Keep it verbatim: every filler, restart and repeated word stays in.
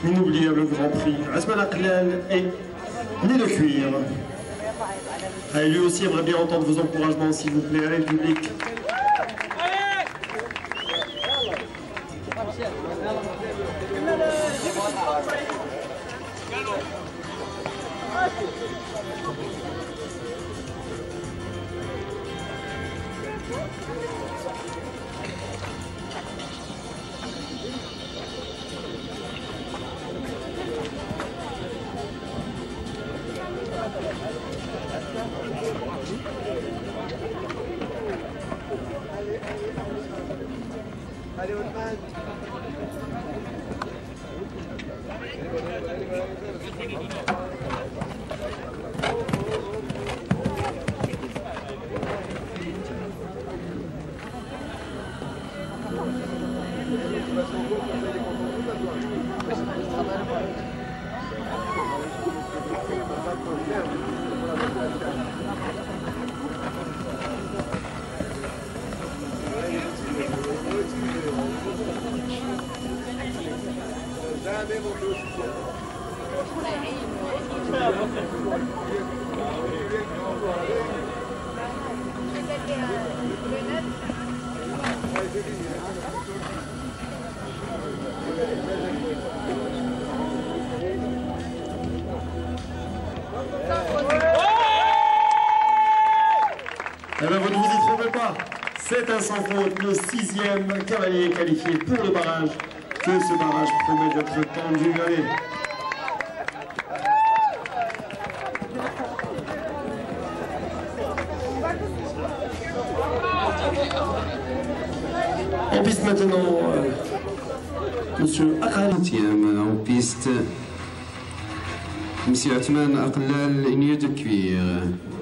Inoubliable Grand Prix. Asman Aqlal est né de cuir. Allez, lui aussi aimerait bien entendre vos encouragements, s'il vous plaît. Allez, le public. Allez, Othman. Eh bien, vous ne vous y trompez pas. C'est un sans faute, le sixième cavalier qualifié pour le barrage. Que ce barrage promet d'être tendu. Allez. En piste maintenant, euh, Monsieur Aqlal. En piste, Monsieur Othman Aqlal, né de cuir.